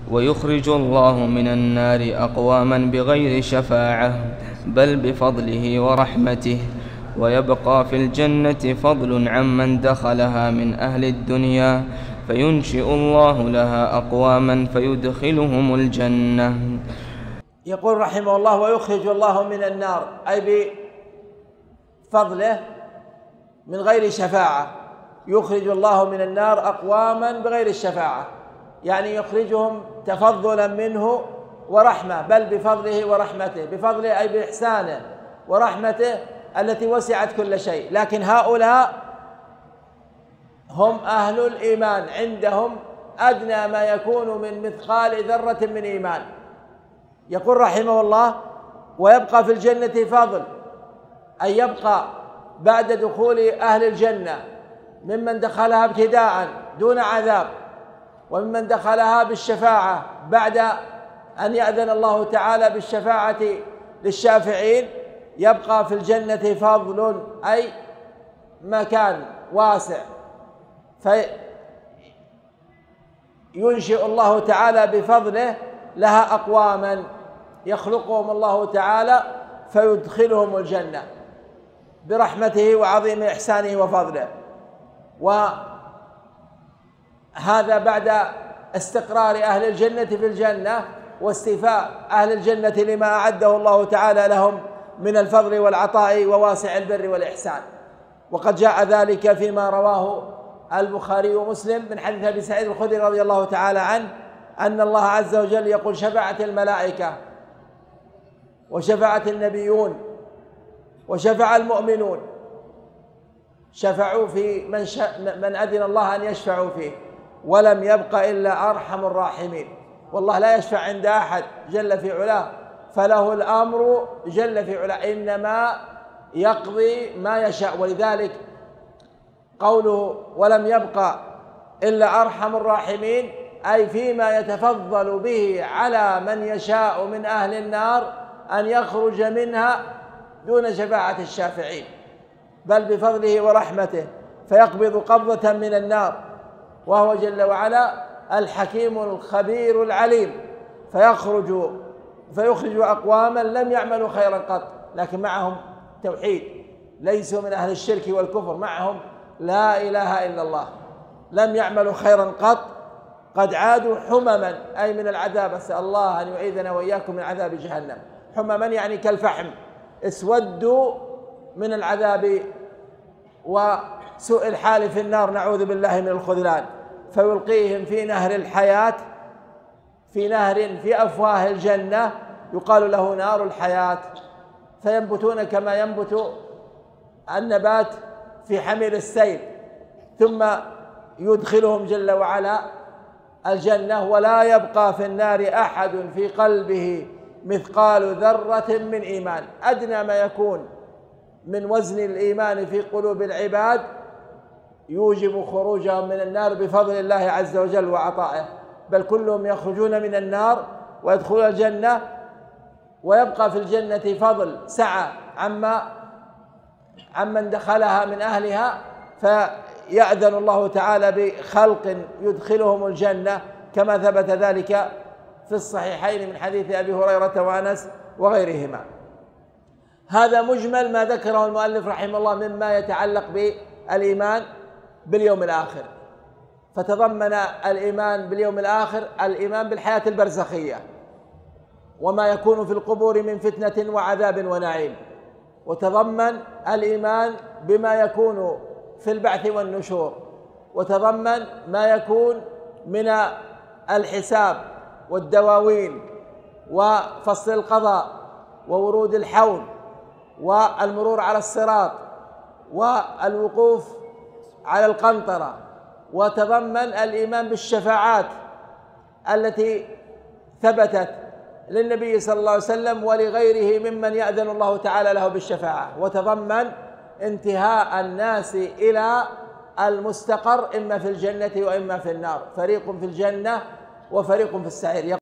ويخرج الله من النار أقواما بغير شفاعة بل بفضله ورحمته، ويبقى في الجنة فضل عمن دخلها من أهل الدنيا، فينشئ الله لها أقواما فيدخلهم الجنة. يقول رحمه الله: ويخرج الله من النار، أي بفضله من غير شفاعة. يخرج الله من النار أقواما بغير الشفاعة، يعني يخرجهم تفضلا منه ورحمة، بل بفضله ورحمته. بفضله أي بإحسانه، ورحمته التي وسعت كل شيء. لكن هؤلاء هم أهل الإيمان، عندهم أدنى ما يكون من مثقال ذرة من إيمان. يقول رحمه الله: ويبقى في الجنة فضل، أي يبقى بعد دخول أهل الجنة ممن دخلها ابتداء دون عذاب، وممن دخلها بالشفاعة بعد أن يأذن الله تعالى بالشفاعة للشافعين. يبقى في الجنة فضل، أي مكان واسع، فينشئ الله تعالى بفضله لها أقواما يخلقهم الله تعالى فيدخلهم الجنة برحمته وعظيم إحسانه وفضله. وهذا بعد استقرار أهل الجنة في الجنة واستيفاء أهل الجنة لما أعده الله تعالى لهم من الفضل والعطاء وواسع البر والإحسان. وقد جاء ذلك فيما رواه البخاري ومسلم من حديث أبي سعيد الخدري رضي الله تعالى عنه أن الله عز وجل يقول: شفعت الملائكة وشفعت النبيون وشفع المؤمنون. شفعوا في من أذن الله أن يشفعوا فيه، ولم يبق إلا أرحم الراحمين. والله لا يشفع عند أحد جل في علاه، فله الأمر جل في علاه، إنما يقضي ما يشاء. ولذلك قوله ولم يبق إلا أرحم الراحمين، أي فيما يتفضل به على من يشاء من أهل النار أن يخرج منها دون شفاعة الشافعين، بل بفضله ورحمته، فيقبض قبضة من النار، وهو جل وعلا الحكيم الخبير العليم. فيخرج أقواما لم يعملوا خيرا قط، لكن معهم توحيد، ليسوا من أهل الشرك والكفر، معهم لا إله إلا الله، لم يعملوا خيرا قط، قد عادوا حمما، أي من العذاب. أسأل الله أن يعيذنا وإياكم من عذاب جهنم. حمما يعني كالفحم، اسودوا من العذاب وسوء الحال في النار، نعوذ بالله من الخذلان. فيلقيهم في نهر الحياة، في نهر في أفواه الجنة يقال له نار الحياة، فينبتون كما ينبت النبات في حمير السيل، ثم يدخلهم جل وعلا الجنة، ولا يبقى في النار أحد في قلبه مثقال ذرة من إيمان. أدنى ما يكون من وزن الإيمان في قلوب العباد يوجب خروجهم من النار بفضل الله عز وجل وعطائه، بل كلهم يخرجون من النار ويدخلون الجنة، ويبقى في الجنة فضل سعة عمن دخلها من أهلها، فيأذن الله تعالى بخلق يدخلهم الجنة، كما ثبت ذلك في الصحيحين من حديث أبي هريرة وأنس وغيرهما. هذا مجمل ما ذكره المؤلف رحمه الله مما يتعلق بالإيمان باليوم الآخر، فتضمن الإيمان باليوم الآخر الإيمان بالحياة البرزخية وما يكون في القبور من فتنة وعذاب ونعيم، وتضمن الإيمان بما يكون في البعث والنشور، وتضمن ما يكون من الحساب والدواوين وفصل القضاء وورود الحوض والمرور على الصراط والوقوف على القنطرة، وتضمن الإيمان بالشفاعات التي ثبتت للنبي صلى الله عليه وسلم ولغيره ممن يأذن الله تعالى له بالشفاعة، وتضمن انتهاء الناس إلى المستقر إما في الجنة وإما في النار، فريق في الجنة وفريق في السعير.